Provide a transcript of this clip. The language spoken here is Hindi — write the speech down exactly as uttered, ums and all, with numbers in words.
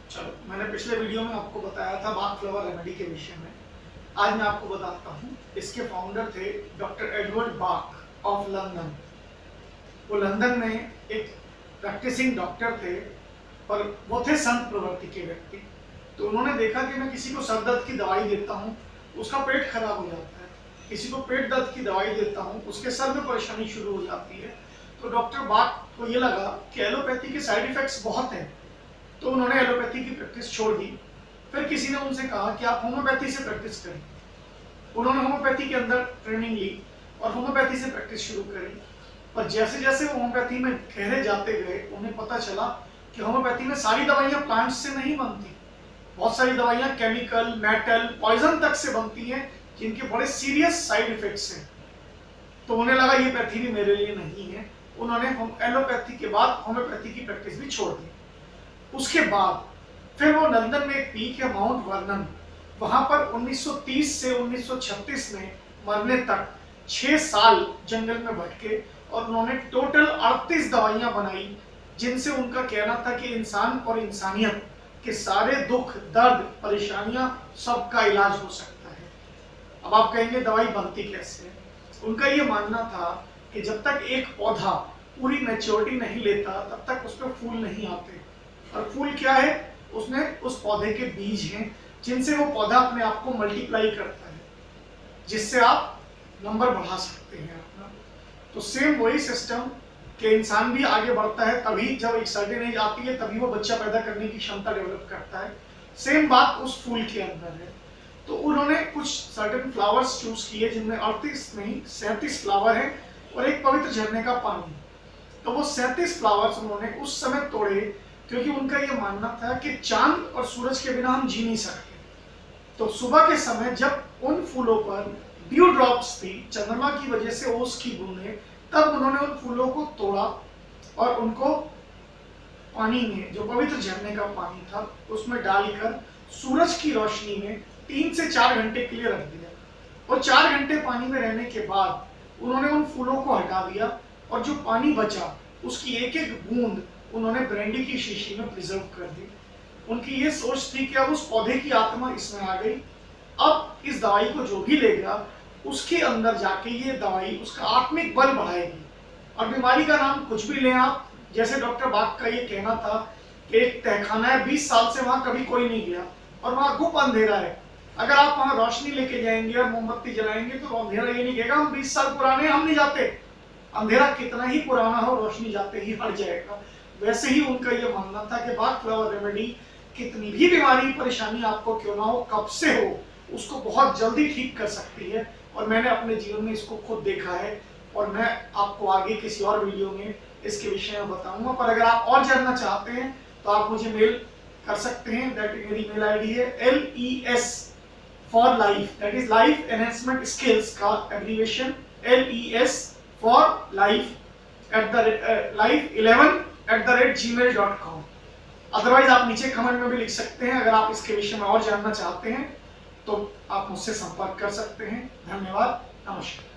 चलो, मैंने पिछले वीडियो में आपको बताया था बाक फ्लावर रेमेडी के विषय में। आज मैं आपको बताता हूँ। इसके फाउंडर थे doctor Edward Bach of London. वो लंदन में एक प्रैक्टिसिंग डॉक्टर थे, पर वो थे संत प्रवृत्ति के व्यक्ति। तो उन्होंने देखा कि मैं किसी को सर दर्द की दवाई देता हूँ, उसका पेट खराब हो जाता है। किसी को पेट दर्द की दवाई देता हूँ, उसके सर में परेशानी शुरू हो जाती है। तो डॉक्टर बाक को ये लगा कि एलोपैथी के साइड इफेक्ट्स बहुत हैं, तो उन्होंने एलोपैथी की प्रैक्टिस छोड़ दी। फिर किसी ने उनसे कहा कि आप होम्योपैथी से प्रैक्टिस करें। उन्होंने होम्योपैथी के अंदर ट्रेनिंग ली और होम्योपैथी से प्रैक्टिस शुरू करी। पर जैसे जैसे वो होम्योपैथी में गहरे जाते गए, उन्हें पता चला कि होम्योपैथी में सारी दवाइयाँ प्लांट्स से नहीं बनती। बहुत सारी दवाइयाँ केमिकल, मेटल, पॉइजन तक से बनती हैं, जिनके बड़े सीरियस साइड इफेक्ट्स हैं। तो उन्हें लगा ये पैथी भी मेरे लिए नहीं है। उन्होंने एलोपैथी के बाद होम्योपैथी की प्रैक्टिस भी छोड़ दी। उसके बाद फिर वो लंदन में एक पीक है माउंट वर्नन, वहां पर उन्नीस सौ तीस से उन्नीस सौ छत्तीस में मरने तक छह साल जंगल में भटके और उन्होंने टोटल अड़तीस दवाइयां बनाई, जिनसे उनका कहना था कि इंसान और इंसानियत के सारे दुख, दर्द, परेशानियां सबका इलाज हो सकता है। अब आप कहेंगे दवाई बनती कैसे? उनका ये मानना था कि जब तक एक पौधा पूरी मैच्योरिटी नहीं लेता, तब तक उस पर फूल नहीं आते। और फूल क्या है? उसमें उस पौधे के बीज हैं, जिनसे वो पौधा अपने आप को मल्टीप्लाई करता है, जिससे आप नंबर बढ़ा सकते हैं अपना। तो सेम वही सिस्टम कि इंसान भी आगे बढ़ता है तभी जब एक सर्टेन एज आती है, तभी वो बच्चा पैदा करने की क्षमता डेवलप करता है। सेम बात उस फूल के अंदर है। तो उन्होंने कुछ सर्टेन फ्लावर्स चूज किए, जिनमें अड़तीस नहीं सैंतीस फ्लावर है और एक पवित्र झरने का पानी। तो वो सैंतीस फ्लावर्स उन्होंने उस समय तोड़े, क्योंकि उनका ये मानना था कि चांद और सूरज के बिना हम जी नहीं सकते। तो सुबह के समय जब उन फूलों पर ड्यू ड्रॉप्स थी, चंद्रमा की वजह से ओस की बूंदें, तब उन्होंने उन फूलों को तोड़ा और उनको पानी में, जो पवित्र झरने का पानी था, उसमें डालकर सूरज की रोशनी में तीन से चार घंटे के लिए रख दिया। और चार घंटे पानी में रहने के बाद उन्होंने उन फूलों को हटा दिया और जो पानी बचा उसकी एक एक बूंद उन्होंने ब्रांडी की शीशी में प्रिजर्व कर दी। उनकी ये सोच थी कि अब उस पौधे की आत्मा इसमें आ गई, अब इस दवाई को जो भी लेगा उसके अंदर जाके ये दवाई उसका आत्मिक बल बढ़ाएगी। और बीमारी का नाम कुछ भी लें आप, जैसे डॉक्टर बाक का ये कहना था कि एक तहखाना है, बीस साल से वहां कभी कोई नहीं गया और वहां गुप अंधेरा है। अगर आप वहां रोशनी लेके जाएंगे और मोमबत्ती जलाएंगे तो अंधेरा ये नहीं कहेगा हम बीस साल पुराने, हम नहीं जाते। अंधेरा कितना ही पुराना हो, रोशनी जाते ही हट जाएगा। वैसे ही उनका ये मानना था कि बाक फ्लावर रेमेडी कितनी भी बीमारी परेशानी आपको क्यों ना हो, कब से हो, उसको बहुत जल्दी ठीक कर सकती है। और मैंने अपने जीवन में इसको खुद देखा है और मैं आपको आगे किसी और वीडियो में इसके विषय में बताऊंगा। पर अगर आप और जानना चाहते हैं तो आप मुझे मेल कर सकते हैं। दैट मेरी मेल आई डी है L E S for life, that is life enhancement skills का abbreviation, L E S for life at the life eleven at the rate gmail dot com. Otherwise आप नीचे कमेंट में भी लिख सकते हैं। अगर आप इसके विषय में और जानना चाहते हैं तो आप मुझसे संपर्क कर सकते हैं। धन्यवाद, नमस्कार।